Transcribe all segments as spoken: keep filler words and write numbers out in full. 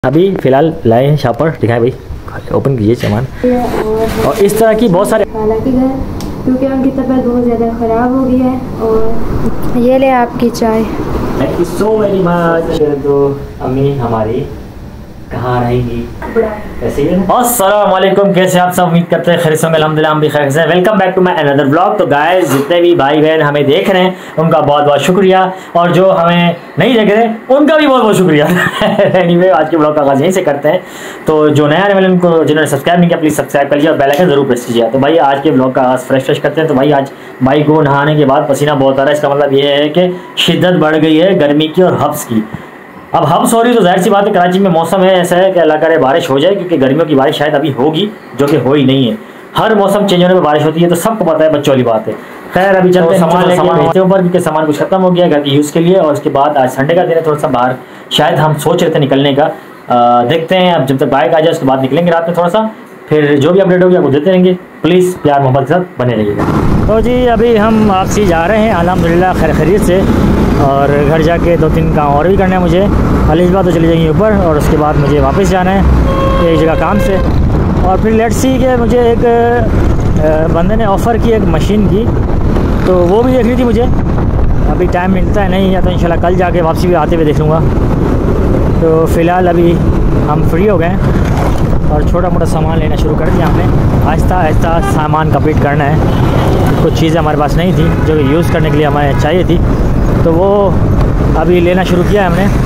अभी फ़िलहाल लाए हैं शॉपर, दिखाएं भाई, ओपन कीजिए सामान। और इस तरह की बहुत सारे हालांकि घर क्योंकि उनकी तबीयत बहुत ज़्यादा ख़राब हो गई है। और ये ले आपकी चाय। Thank you so very much. तो अम्मी हमारी कहाँ रहेंगी? ऐसे ही अस्सलाम वालेकुम, कैसे आप सब? उम्मीद करते हैं खैर से होंगे। अल्हम्दुलिल्लाह हम भी खैर से। Welcome back to my another blog. तो गाइस, जितने भी भाई बहन हमें देख रहे हैं उनका बहुत बहुत शुक्रिया, और जो हमें नहीं देख रहे उनका भी बहुत बहुत शुक्रिया। एनीवे, आज के ब्लॉग का आगाज़ यहीं से करते हैं। तो जो नया आने वाले उनको जिन्होंने सब्सक्राइब नहीं किया प्लीज़ सब्सक्राइब कर लीजिए और बेल आइकन जरूर प्रेस कीजिए। तो भाई आज के ब्लॉग का आगाज़ फ्रेश फ्रेश करते हैं। तो भाई आज भाई को नहाने के बाद पसीना बहुत आ रहा है। इसका मतलब ये है कि शिद्दत बढ़ गई है गर्मी की और हब्स की। अब हब्स हो रही तो जाहिर सी बात है, कराची में मौसम है ऐसा है कि अल्लाह करे बारिश हो जाए, क्योंकि गर्मियों की बारिश शायद अभी होगी, जो कि हो ही नहीं है। हर मौसम चेंज होने में बारिश होती है, तो सबको पता है, बच्चों वाली बात है। खैर अभी चलते हैं सामान लेके भेजते हैं ऊपर, क्योंकि सामान कुछ खत्म हो गया घर के यूज़ के लिए। और उसके बाद आज संडे का दिन है, थोड़ा सा बाहर शायद हम सोच रहे थे निकलने का। आ, देखते हैं अब जब तक बाइक आ जाए उसके बाद निकलेंगे रात में थोड़ा सा। फिर जो भी अपडेट होगी आपको देते रहेंगे। प्लीज़ प्यार मोहब्बत के साथ बने रहिएगा। तो जी अभी हम वापसी जा रहे हैं अल्हम्दुलिल्लाह खैर खैरियत से, और घर जाके दो तीन काम और भी करना है मुझे। अलीजबा तो चली जाएंगी ऊपर, और उसके बाद मुझे वापस जाना है एक जगह काम से। और फिर लेट्स सी के मुझे एक बंदे ने ऑफ़र की एक मशीन की, तो वो भी देखनी थी मुझे। अभी टाइम मिलता है नहीं, या तो इंशाल्लाह कल जाके वापसी भी आते हुए देख लूँगा। तो फ़िलहाल अभी हम फ्री हो गए और छोटा मोटा सामान लेना शुरू कर दिया हमने। आहिस्ता आहिस्ता सामान कंप्लीट करना है। कुछ चीज़ें हमारे पास नहीं थी जो कि यूज़ करने के लिए हमें चाहिए थी, तो वो अभी लेना शुरू किया है हमने।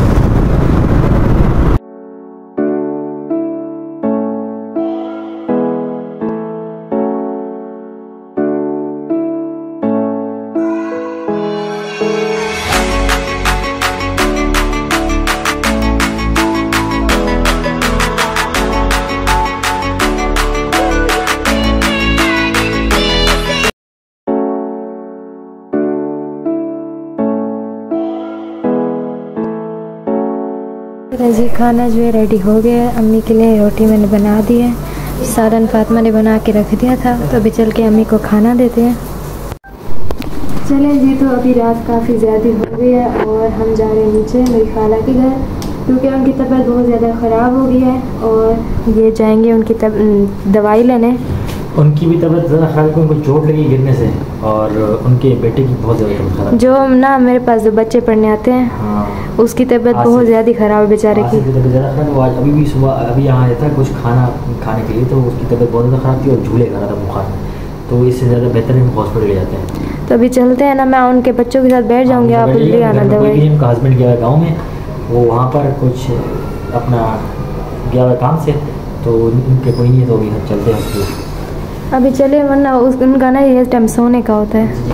जी खाना जो है रेडी हो गया है। अम्मी के लिए रोटी मैंने बना दी है, सालन फातिमा ने बना के रख दिया था, तो अभी चल के अम्मी को खाना देते हैं। चलें जी, तो अभी रात काफ़ी ज़्यादा हो गई है और हम जा रहे हैं नीचे मेरी खाला के घर, क्योंकि उनकी तबीयत बहुत ज़्यादा ख़राब हो गई है। और ये जाएंगे उनकी तब दवाई लेने। उनकी भी तबीयत ज़्यादा ख़राब है, उनको चोट लगी गिरने से, और उनके बेटे की बहुत ज़्यादा तबीयत ख़राब। जो ना मेरे पास जो बच्चे पढ़ने आते हैं, हाँ, उसकी तबीयत बहुत ज़्यादा ख़राब है बेचारे की। तबीयत ज़्यादा ख़राब। वो आज अभी भी सुबह अभी यहाँ आया था कुछ खाना खाने के लिए, तो उसकी तबीयत बहुत ज़्यादा ख़राब थी और झूले खा रहा था बुखार में। तो इससे ज़्यादा बेहतर है हॉस्पिटल ले जाते हैं। तो अभी चलते हैं ना, मैं उनके बच्चों के साथ बैठ जाऊँगी, आप जल्दी आना दवाई। उनका हस्बैंड गया है गाँव में, वो वहाँ पर कुछ अपना गया हुआ काम से, तो उनके कोई नहीं है, तो अभी हम चलते हैं हॉस्पिटल। अभी चले, वरना उस उनका ना ये टाइम सोने का होता है।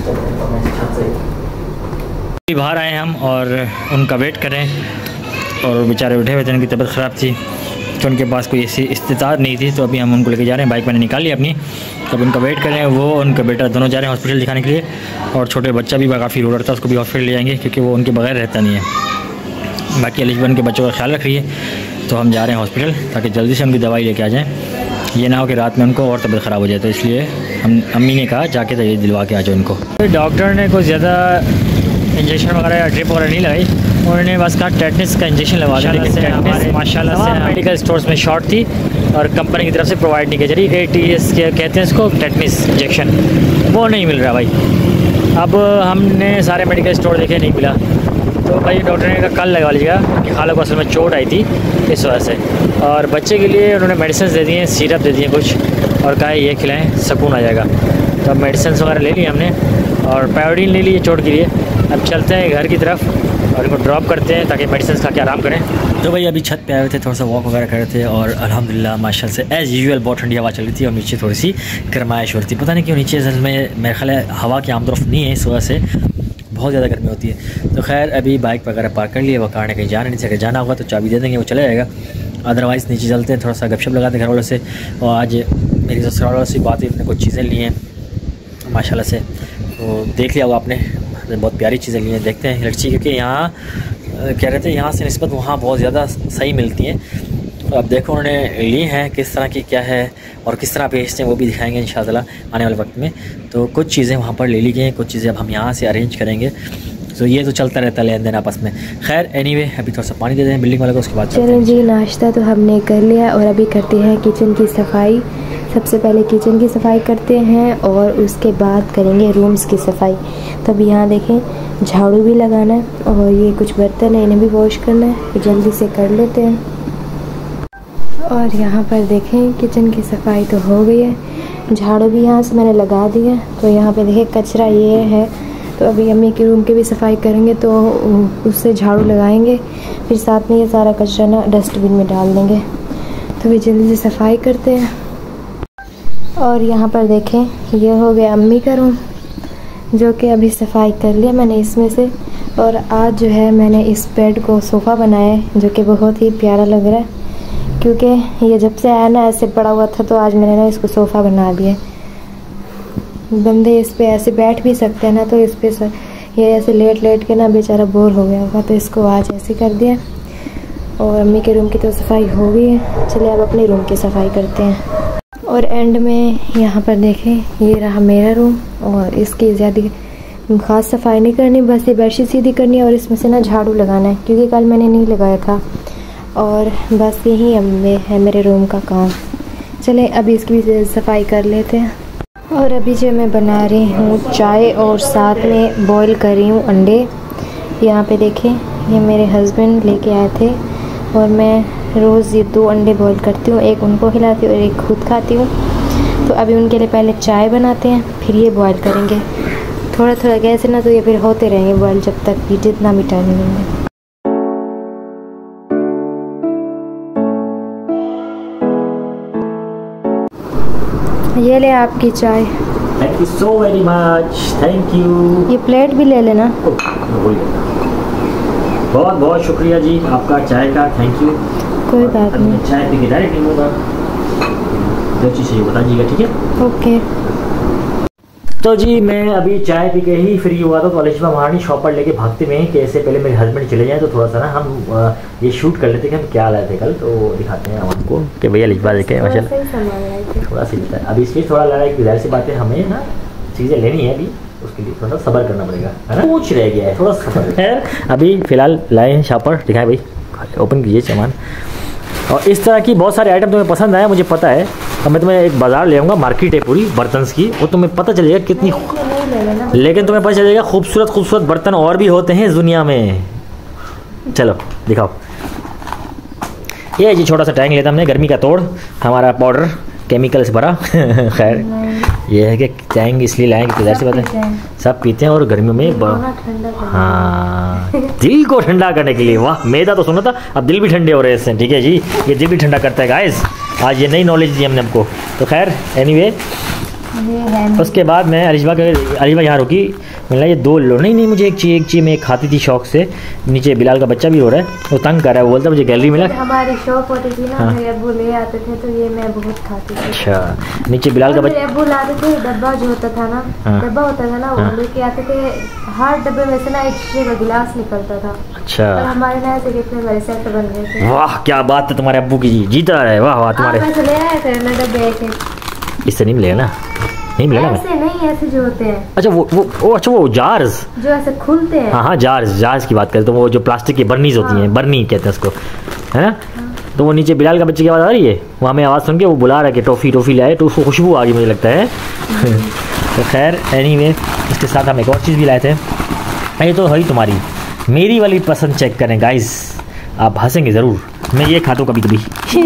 बाहर आए हम और उनका वेट करें, और बेचारे उठे हुए थे, उनकी तबीयत ख़राब थी, तो उनके पास कोई ऐसी इस्तिताअत नहीं थी। तो अभी हम उनको लेके जा रहे हैं, बाइक मैंने निकाल ली अपनी। तो अब उनका वेट करें, वो उनका बेटा दोनों जा रहे हैं हॉस्पिटल दिखाने के लिए। और छोटे बच्चा भी काफ़ी रो रहा था, उसको भी हॉस्पिटल ले जाएंगे, क्योंकि वो उनके बगैर रहता नहीं है। बाकी अलीजबन के बच्चों का ख्याल रखिए। तो हम जा रहे हैं हॉस्पिटल, ताकि जल्दी से उनकी दवाई लेके आ जाएँ। ये ना हो कि रात में उनको और तबीयत ख़राब हो जाए, तो इसलिए हम अम्मी ने कहा जाके दवाई दिलवा के आ जाओ उनको। डॉक्टर ने कुछ ज़्यादा इंजेक्शन वगैरह या ड्रिप वगैरह नहीं लगाई, उन्होंने बस कहा टेटनस का इंजेक्शन लगवा दिया। माशाल्लाह से मेडिकल स्टोर्स में शॉर्ट थी और कंपनी की तरफ से प्रोवाइड नहीं की जा रही। ए टी एस के कहते हैं इसको, टेटनस इंजेक्शन, वो नहीं मिल रहा भाई। अब हमने सारे मेडिकल स्टोर देखे, नहीं मिला। तो भाई डॉक्टर ने कहा कल लगवा लीजिएगा, कि खाला को असल में चोट आई थी इस वजह से। और बच्चे के लिए उन्होंने मेडिसिन दे दी हैं, सिरप दे दिए कुछ, और कहा ये खिलाएं सुकून आ जाएगा। तो अब मेडिसिन वगैरह ले ली हमने, और पायोडीन ले ली चोट के लिए। अब चलते हैं घर की तरफ और इनको ड्रॉप करते हैं, ताकि मेडिसिन खा के आराम करें। तो भाई अभी छत पे आए हुए थे, थोड़ा सा वॉक वगैरह कर रहे थे, और अल्हम्दुलिल्लाह माशाल्लाह से एज़ यूजुअल बहुत ठंडी हवा चल रही थी, और नीचे थोड़ी सी गर्माइश हो रही थी। पता नहीं क्यों नीचे असल में मेरे ख्याल है हवा की आमदरफ नहीं है, इस वजह से बहुत ज़्यादा गर्मी होती है। तो खैर अभी बाइक वगैरह पार्क कर लिए, वो कार ने कहीं जाना नहीं चाहिए, जाना होगा तो चाबी दे देंगे, वो चले जाएगा। अदरवाइज़ नीचे चलते हैं, थोड़ा सा गपशप लगाते हैं घर वालों से। और आज मेरी ससुराल वालों से बात हुई, अपने कुछ चीज़ें ली हैं माशाल्लाह से, तो देख लिया होगा आपने, बहुत प्यारी चीज़ें ली हैं। देखते हैं लड़की, क्योंकि यहाँ कह रहे थे यहाँ से निस्बत वहाँ बहुत ज़्यादा सही मिलती हैं। तो अब देखो उन्होंने ली हैं, किस तरह की क्या है और किस तरह भेजते हैं वो भी दिखाएंगे इंशाअल्लाह आने वाले वक्त में। तो कुछ चीज़ें वहाँ पर ले ली गई हैं, कुछ चीज़ें अब हम यहाँ से अरेंज करेंगे। तो ये तो चलता रहता है लेन देन आपस में। खैर एनीवे अभी थोड़ा सा पानी दे दें बिल्डिंग वाले को, उसके बाद चलें जी, नाश्ता तो हमने कर लिया और अभी करते हैं किचन की सफाई। सबसे पहले किचन की सफाई करते हैं और उसके बाद करेंगे रूम्स की सफाई। तब यहाँ देखें झाड़ू भी लगाना है और ये कुछ बर्तन है इन्हें भी वॉश करना है, तो जल्दी से कर लेते हैं। और यहाँ पर देखें किचन की सफाई तो हो गई है, झाड़ू भी यहाँ से मैंने लगा दिया। तो यहाँ पे देखें कचरा ये है, तो अभी अम्मी के रूम की भी सफाई करेंगे तो उससे झाड़ू लगाएंगे, फिर साथ में ये सारा कचरा ना डस्टबिन में डाल देंगे। तो अभी जल्दी से सफाई करते हैं। और यहाँ पर देखें ये हो गया अम्मी का रूम, जो कि अभी सफाई कर लिया मैंने इसमें से। और आज जो है मैंने इस बेड को सोफ़ा बनाया है, जो कि बहुत ही प्यारा लग रहा है, क्योंकि ये जब से आया ना ऐसे पड़ा हुआ था, तो आज मैंने ना इसको सोफ़ा बना दिया। बंदे इस पे ऐसे बैठ भी सकते हैं ना, तो इस पे ये ऐसे लेट लेट के ना बेचारा बोर हो गया होगा, तो इसको आज ऐसे कर दिया। और अम्मी के रूम की तो सफाई हो गई है, चलिए अब अपने रूम की सफाई करते हैं। और एंड में यहाँ पर देखें ये रहा मेरा रूम, और इसकी ज़्यादा ख़ास सफाई नहीं करनी, बस ये बेडशीट सीधी करनी है और इसमें से ना झाड़ू लगाना है, क्योंकि कल मैंने नहीं लगाया था। और बस यही अब है मेरे रूम का काम। चले अभी इसकी भी सफाई कर लेते हैं। और अभी जो मैं बना रही हूँ चाय और साथ में बॉईल कर रही हूँ अंडे। यहाँ पे देखें ये मेरे हस्बैंड लेके आए थे, और मैं रोज़ ये दो अंडे बॉईल करती हूँ, एक उनको खिलाती हूँ और एक खुद खाती हूँ। तो अभी उनके लिए पहले चाय बनाते हैं, फिर ये बॉईल करेंगे थोड़ा थोड़ा गैस है ना, तो ये फिर होते रहेंगे बॉईल जब तक भी जितना भी टाइम लेंगे। ये ले आपकी चाय। Thank you so very much, thank you. ये प्लेट भी ले लेना। बहुत बहुत शुक्रिया जी आपका चाय का, थैंक यू। कोई बात नहीं, चाय पी के डायरेक्ट नहीं होगा, जो चीज़ चाहिए बता दीजिएगा, ठीक है? ओके। तो जी मैं अभी चाय पी के ही फ्री हुआ था, तो अलिशा महारानी शॉपर लेके भागते में कि इससे पहले मेरे हस्बैंड चले जाएं, तो थोड़ा सा ना हम ये शूट कर लेते कि हम क्या लाए थे कल, तो दिखाते हैं आपको कि भैया अलिशा देखे माशाल्लाह थोड़ा सी लेता है। अभी इसलिए थोड़ा लगा कि जाहिर सी बात है हमें ना चीज़ें लेनी है, अभी उसके लिए थोड़ा सा सब्र करना पड़ेगा, है ना? कुछ रह गया है, थोड़ा सब्र है। अभी फ़िलहाल लाए हैं शॉपर, दिखाएं भाई, ओपन कीजिए सामान। और इस तरह की बहुत सारे आइटम तुम्हें पसंद आए मुझे पता है, अब मैं तुम्हें एक बाज़ार ले आऊँगा, मार्केट है पूरी बर्तन्स की, वो तुम्हें पता चलेगा कितनी, लेकिन तुम्हें पता चलेगा खूबसूरत खूबसूरत बर्तन और भी होते हैं इस दुनिया में। चलो दिखाओ, ये जी छोटा सा टैंक लेता हमने, गर्मी का तोड़, हमारा पाउडर केमिकल से भरा। खैर ये है कि टैंक इसलिए लाएँ कि किधर से बात है सब पीते हैं और गर्मियों में, हाँ दिल को ठंडा करने के लिए। वाह, मैदा तो सुना था, अब दिल भी ठंडे हो रहे हैं इससे, ठीक है जी, ये दिल भी ठंडा करता है गाइस, आज ये नई नॉलेज दी हमने हमको। तो खैर एनीवे उसके बाद मैं अलिशा के अलिशा यहाँ रुकी, मिला ये दो लो, नहीं नहीं मुझे एक चाहिए एक चाहिए, मैं एक खाती थी शौक से। नीचे बिलाल का बच्चा भी रो रहा है, वो तंग कर रहा है, वो बोलता मुझे गैलरी मिला। हमारी शौक होती थी ना, हाँ। मेरे अब्बू ले आते थे तो ये मैं बहुत खाती थी। अच्छा, नीचे बिलाल का बच्चा, अब्बू लाते थे, डब्बा जो होता था ना, हाँ। डब्बा होता था ना, वो हाँ। लेके आते थे, हर डब्बे में से ना एक शीशे का गिलास निकलता था। अच्छा, और हमारे ना ऐसे कितने बड़े सेट बन गए थे। वाह क्या बात है तुम्हारे अब्बू की, जीता रहे, वाह वाह तुम्हारे। ले आया थे ना डब्बे, इससे नहीं मिलेगा ना, नहीं मिलेगा, ऐसे नहीं, ऐसे जो होते हैं। अच्छा वो वो ओ, अच्छा वो जार्स जो ऐसे खुलते हैं, हाँ हाँ जार्स, जार्स की बात करें तो वो जो प्लास्टिक की बर्नीज होती हैं, बर्नी कहते हैं उसको, है ना? तो वो नीचे बिलाल का बच्चे की आवाज़ आ रही है, वो हमें आवाज़ सुन के वो बुला रहा है कि टॉफ़ी टॉफ़ी लाए, तो उसको खुशबू आ गई मुझे लगता है। तो खैर एनीवे इसके साथ हम एक और चीज़ भी लाए थे, ये तो है तुम्हारी, मेरी वाली पसंद चेक करें गाइस, आप हंसेंगे ज़रूर, मैं ये खाता हूँ कभी कभी,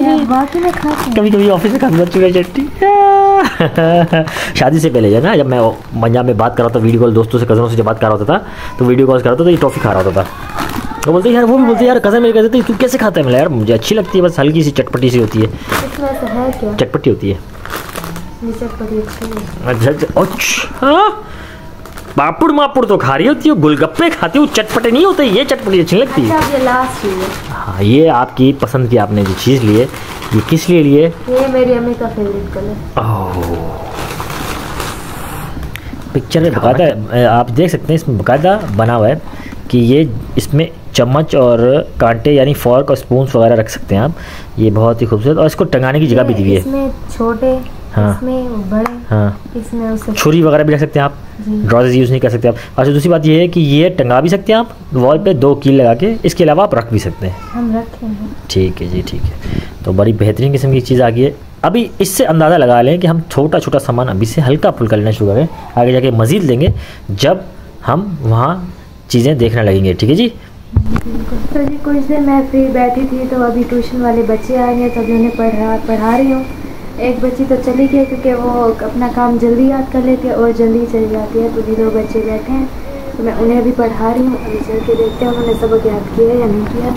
कभी कभी ऑफिस में खाता हूँ चूल्हा चट्टी। शादी से पहले जो ना, जब मैं पंजाब में बात कर रहा था वीडियो कॉल दोस्तों से, कज़नों से जब बात कर रहा होता था, तो वीडियो कॉल कर रहा था तो ये टॉफ़ी खा रहा होता था, तो बोलते यार, वो भी बोलते यार कज़न मेरे कहते तू कैसे खाता है, मैं यार मुझे अच्छी लगती है, बस हल्की सी चटपटी सी होती है, चटपटी होती है। अच्छा अच्छा, पापड़ मापुड़ तो खा रही होती हो, गोलगप्पे खाती हूँ, चटपटे नहीं होते, ये चटपटी अच्छी लगती है। अच्छा, ये लास्ट है। हाँ ये आपकी पसंद की आपने जो चीज़ ली है, ये किस लिए लिए? ये मेरी अम्मी का फेवरेट कलर। ओह, पिक्चर में बकायदा आप देख सकते हैं, इसमें बकायदा बना हुआ है कि ये इसमें चम्मच और कांटे यानी फॉर्क और स्पून्स वगैरह रख सकते हैं आप, ये बहुत ही खूबसूरत, और इसको टंगाने की जगह भी दी हुई है, इसमें छोटे, हाँ इसमें बड़े, हाँ, इसमें उसे छुरी वगैरह भी रख सकते हैं आप, ड्रॉजेज यूज़ नहीं कर सकते आप। अच्छा, दूसरी बात ये है कि ये टंगा भी सकते हैं आप वॉल पे दो कील लगा के, इसके अलावा आप रख भी सकते हैं। हम रखेंगे। ठीक है जी, ठीक है। तो बड़ी बेहतरीन किस्म की चीज़ आ गई है। अभी इससे अंदाज़ा लगा लें कि हम छोटा छोटा सामान अभी से हल्का फुल्का लेना शुरू करें, आगे जाके मज़ीद लेंगे जब हम वहाँ चीज़ें देखने लगेंगे। ठीक है जी। तो जी कुछ देर मैं फ्री बैठी थी, तो अभी ट्यूशन वाले बच्चे आएंगे तो अभी उन्हें पढ़ा पढ़ा रही हूँ। एक बच्ची तो चली गई क्योंकि वो अपना काम जल्दी याद कर लेती है और जल्दी चली जाती है। तो भी दो बच्चे बैठे हैं तो मैं उन्हें भी पढ़ा रही हूँ। अभी चल के देखते हैं उन्होंने सबक याद किया या नहीं किया।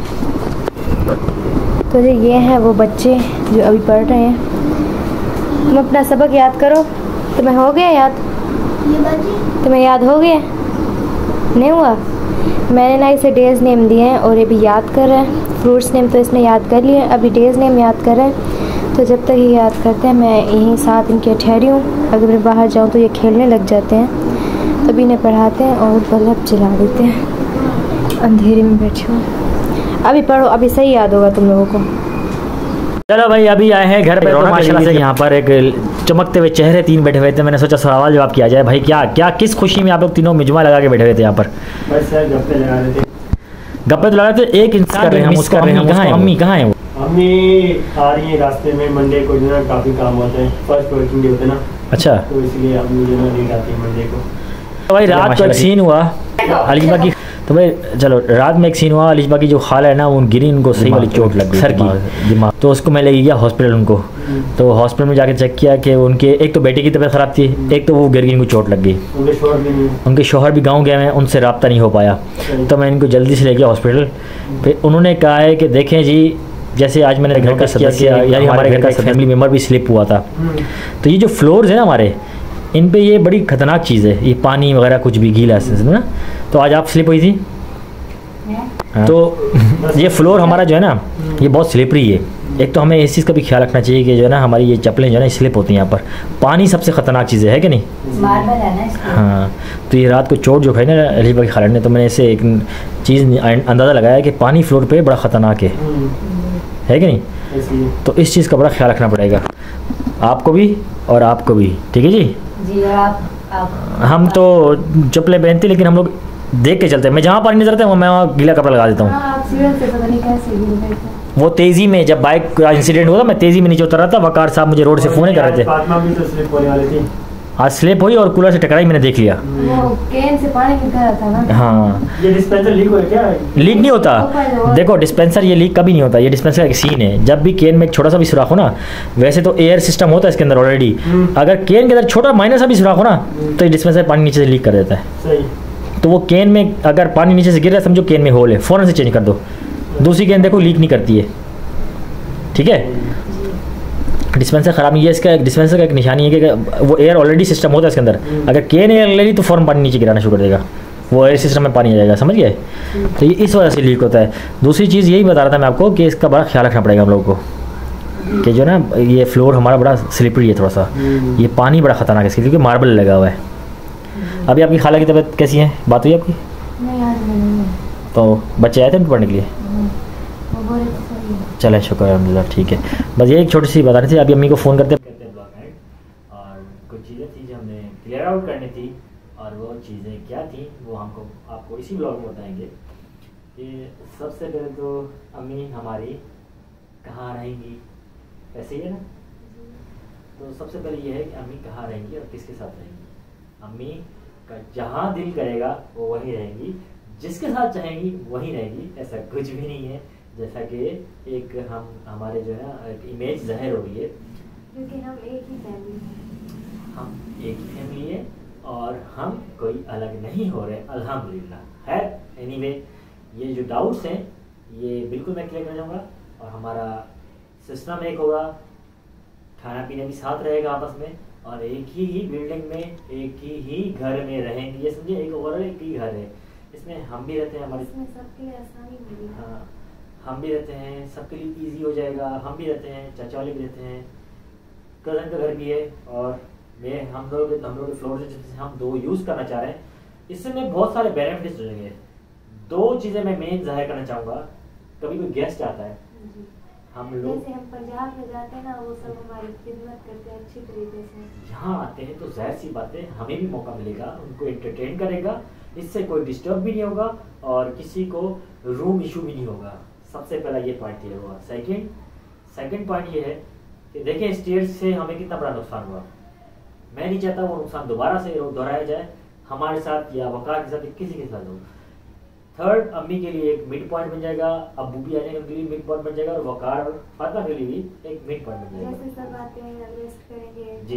तो जी ये हैं वो बच्चे जो अभी पढ़ रहे हैं। तुम अपना सबक याद करो। तुम्हें हो गया याद? तुम्हें याद हो गया? नहीं हुआ? मैंने ना इसे डेज नेम दिए हैं और ये भी याद कर रहे हैं। फ्रूट्स नेम तो इसने याद कर लिए, अभी डेज नेम याद कर रहे हैं। तो जब तक ये याद करते हैं मैं यहीं साथ इनके ठहरी हूँ। अगर मैं बाहर जाऊँ तो ये खेलने लग जाते हैं, तभी इन्हें पढ़ाते हैं और बल्ब जला देते हैं। अंधेरे में बैठी हूँ। अभी पढ़ो, अभी सही याद होगा तुम लोगों को। चलो भाई, अभी आए हैं घर पे। तो माशाल्लाह से यहाँ पर एक चमकते हुए चेहरे तीन बैठे हुए थे। मैंने सोचा सवाल जवाब किया जाए। भाई क्या क्या किस खुशी में आप लोग तीनों मिजमा लगा के बैठे हुए थे यहाँ पर? बस यार गप्पे लगा रहे थे। गप्पे तो लगा रहे थे। एक इंसान कर रहे हैं हम उसको। कहाँ है अम्मी? कहाँ है वो? अम्मी आ रही है रास्ते में। मंडे को जो है काफ़ी काम होते हैं, फर्स्ट वर्किंग डे होते हैं ना, अच्छा, तो इसलिए अम्मी जो है लेट आती है मंडे को। तो भाई रात को एक सीन हुआ अलीशबा की। तो भाई चलो, रात में एक सीन हुआ। अलीशबा की जो खाला है ना, वो गिरी, उनको सही वाली चोट लग गई सर की, दिमाग। तो उसको मैं ले गया हॉस्पिटल उनको। तो हॉस्पिटल में जाके चेक किया कि उनके एक तो बेटे की तबीयत ख़राब थी, एक तो वो गिर गई, उनको चोट लग गई। उनके शोहर भी नहीं उनके शोहर भी गाँव गए हैं, उनसे रब्ता नहीं हो पाया। तो मैं इनको जल्दी से ले गया हॉस्पिटल। फिर उन्होंने कहा है कि देखें जी, जैसे आज मैंने घर का सदस्य यानी हमारे घर का फैमिली मेम्बर भी स्लिप हुआ था। तो ये जो फ्लोर्स हैं हमारे, इन पे ये बड़ी ख़तरनाक चीज़ है, ये पानी वगैरह कुछ भी गीला है ना। तो आज आप स्लिप हुई थी। हाँ। तो ये फ्लोर हमारा जो है ना, ये बहुत स्लिपरी है। एक तो हमें इस चीज़ का भी ख्याल रखना चाहिए कि जो है ना हमारी ये चप्पलें जो है ना स्लिप होती हैं यहाँ पर। पानी सबसे ख़तरनाक चीज़ है कि नहीं? मार्बल है ना। हाँ, तो ये रात को चोट जो खाई ना अलीशबा की खाला ने, तो मैंने इससे एक चीज़ अंदाज़ा लगाया कि पानी फ्लोर पे बड़ा ख़तरनाक है, है कि नहीं? तो इस चीज़ का बड़ा ख्याल रखना पड़ेगा आपको भी और आपको भी। ठीक है जी जी। आप, आप हम तो चप्पलें पहनते लेकिन हम लोग देख के चलते हैं। मैं जहाँ पानी नजर आता है मैं वहाँ गीला कपड़ा लगा देता हूँ। वो तेज़ी में जब बाइक का इंसिडेंट हुआ था, मैं तेज़ी में नीचे उतर रहा था, वकार साहब मुझे रोड से फ़ोन कर रहे थे। फातिमा भी तो स्लिप होने वाली थी। आज स्लिप हुई और कूलर से टकराई, मैंने देख लिया। वो कैन से पानी निकल रहा था ना। हाँ, ये डिस्पेंसर लीक हुआ क्या? लीक नहीं होता। देखो डिस्पेंसर ये लीक कभी नहीं होता। ये डिस्पेंसर का सीन है, जब भी केन में एक छोटा सा भी सुराख हो ना, वैसे तो एयर सिस्टम होता है इसके अंदर ऑलरेडी, अगर केन के अंदर छोटा माइनर सा भी सुराख हो ना, तो ये डिस्पेंसर पानी नीचे से लीक कर देता है। सही। तो वो केन में अगर पानी नीचे से गिर रहा है, समझो केन में होल है, फ़ौरन से चेंज कर दो। दूसरी केन देखो लीक नहीं करती है। ठीक है, डिस्पेंसर ख़राब नहीं है। इसका डिस्पेंसर का एक निशानी है कि वो एयर ऑलरेडी सिस्टम होता है इसके अंदर, अगर केन एयर ले ली तो फ़ौरन पानी नीचे गिराना शुरू कर देगा, वो एयर सिस्टम में पानी आ जाएगा। समझ गए? तो ये इस वजह से लीक होता है। दूसरी चीज़ यही बता रहा था मैं आपको कि इसका बड़ा ख्याल रखना पड़ेगा हम लोगों को कि जो ना ये फ्लोर हमारा बड़ा स्लिपरी है थोड़ा सा, ये पानी बड़ा ख़तरनाक है इसके, क्योंकि मार्बल लगा हुआ है। अभी आपकी खाला की तबीयत कैसी है? बात हुई आपकी? नहीं आज नहीं। तो बच्चे आए थे पढ़ने के लिए? चले शुक्र अलहमदिल्ला। ठीक है, बस ये एक छोटी सी बता रही थी। अभी अम्मी को फ़ोन करते करते ब्लॉग एंड, और कुछ चीज़ें थी जो हमने क्लियर आउट करनी थी, और वो चीज़ें क्या थी वो हमको आपको इसी ब्लॉग में बताएंगे। कि सबसे पहले तो अम्मी हमारी कहाँ रहेंगी, ऐसे ही है ना? तो सबसे पहले ये है कि अम्मी कहाँ रहेंगी और किसके साथ रहेंगी। अम्मी का जहाँ दिल करेगा वो वहीं रहेंगी, जिसके साथ चाहेंगी वहीं रहेगी, ऐसा कुछ भी नहीं है। जैसा कि एक हम हमारे जो है ना एक इमेज ज़ाहिर हो रही है, क्योंकि हम एक ही फैमिली हैं। हम एक ही फैमिली है और हम कोई अलग नहीं हो रहे, अल्हम्दुलिल्लाह। खैर एनीवे, ये जो डाउट्स हैं ये बिल्कुल मैं क्लियर कर जाऊँगा, और हमारा सिस्टम एक होगा, खाना पीना भी साथ रहेगा आपस में, और एक ही ही बिल्डिंग में एक ही ही घर में रहेंगे। ये समझे, एक ओवरऑल एक ही घर है, इसमें हम भी रहते हैं, हमारे सबके लिए आसानी होगी। हाँ, हम भी रहते हैं, सबके लिए इजी हो जाएगा। हम भी रहते हैं, चाचा वाले भी रहते हैं, कज़न का घर भी है, और मैं हम लोग हम लोग के फ्लोर से हम दो यूज़ करना चाह रहे हैं। इससे में बहुत सारे बेनिफिट्स हो जाएंगे। दो चीज़ें मैं मेन जाहिर करना चाहूँगा। कभी कोई गेस्ट आता है हम लोग जैसे हम पंजाब में जाते हैं ना, वो सब हमारी खिदमत करते हैं अच्छी तरीके से। यहाँ आते हैं तो जाहिर सी बात है हमें भी मौका मिलेगा, उनको एंटरटेन करेगा, इससे कोई डिस्टर्ब भी नहीं होगा और किसी को रूम इशू भी नहीं होगा। सबसे पहला ये पॉइंट क्लियर हुआ। सेकंड सेकंड पॉइंट ये है कि देखिए स्टेयर्स से हमें कितना बड़ा नुकसान हुआ। मैं नहीं चाहता वो नुकसान दोबारा से दोहराया जाए हमारे साथ या वकार के साथ, किसी के साथ हो। थर्ड, अम्मी के लिए एक मिड पॉइंट बन जाएगा, अब्बू भी आ जाएंगे उनके लिए मिड पॉइंट बन जाएगा, और वकार और फातिमा के लिए भी एक मिड पॉइंट बन जाएगा। जैसे सब आते हैं रेस्ट करेंगे जी।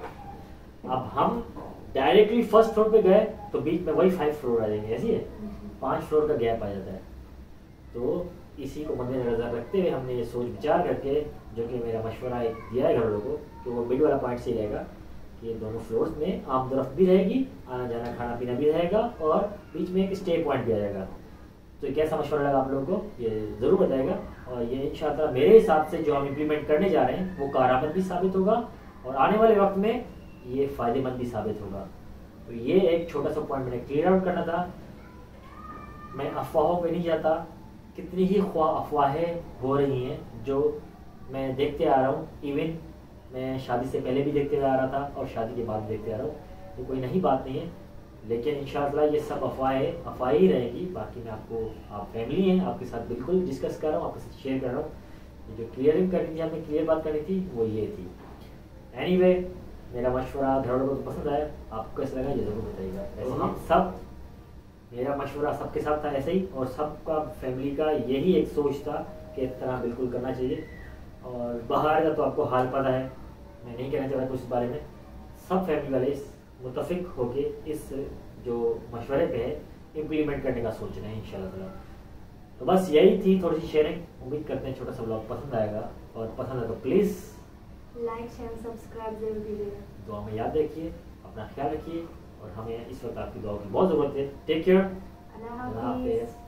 अब हम डायरेक्टली फर्स्ट फ्लोर पे गए तो बीच में वही फाइव फ्लोर आ जाएंगे, ऐसी है पांच फ्लोर का गैप आ जाता है। तो इसी को मद्देनजर रखते हुए हमने ये सोच विचार करके, जो कि मेरा मशवरा एक दिया है घर वालों को, कि वो मिड वाला पॉइंट सही रहेगा कि दोनों फ्लोर्स में आमदरफ्त भी रहेगी, आना जाना खाना पीना भी रहेगा, और बीच में एक स्टे पॉइंट भी आ जाएगा। तो कैसा मशवरा लगा आप लोगों को ये ज़रूर बताएगा, और ये इंशाअल्लाह मेरे हिसाब से जो हम इम्प्लीमेंट करने जा रहे हैं वो कारआमद भी साबित होगा और आने वाले वक्त में ये फ़ायदेमंद भी साबित होगा। तो ये एक छोटा सा पॉइंट मैंने क्लियर आउट करना था। मैं अफवाहों पे नहीं जाता, कितनी ही अफवाहें हो रही हैं जो मैं देखते आ रहा हूँ, इवन मैं शादी से पहले भी देखते आ रहा था और शादी के बाद देखते आ रहा हूँ। तो कोई नई बात नहीं है, लेकिन इंशाअल्लाह ये सब अफवाहें अफवाह ही रहेगी। बाकी मैं आपको, आप फैमिली हैं, आपके साथ बिल्कुल डिस्कस कर रहा हूँ, आपके साथ शेयर कर रहा हूँ। जो क्लियरिंग करनी थी, हमें क्लियर बात करनी थी, वो ये थी। एनीवे anyway, मेरा मशवरा घर वालों को तो पसंद आया, आपको कैसा लगा ये ज़रूर बताइएगा। ऐसे हम सब, मेरा मशवरा सबके साथ था ऐसे ही, और सबका फैमिली का यही एक सोच था कि इस तरह बिल्कुल करना चाहिए। और बाहर का तो आपको हाल पता है, मैं नहीं कहना चाहता कुछ इस बारे में। सब फैमिली वाले इस मुतफिक होके इस जो मशवरे पे है इम्प्लीमेंट करने का सोच रहे हैं इंशाल्लाह ताला। तो बस यही थी थोड़ी सी शेयरिंग। उम्मीद करते हैं छोटा सा ब्लॉग पसंद आएगा, और पसंद है तो प्लीज़ लाइक शेयर सब्सक्राइब जरूर कीजिएगा। दुआ में याद रखिए, अपना ख्याल रखिए, और हमें इस वक्त आपकी दुआ की बहुत ज़रूरत है। टेक केयर, अल्लाह अल्लाह हाफिज़। हाफिज़।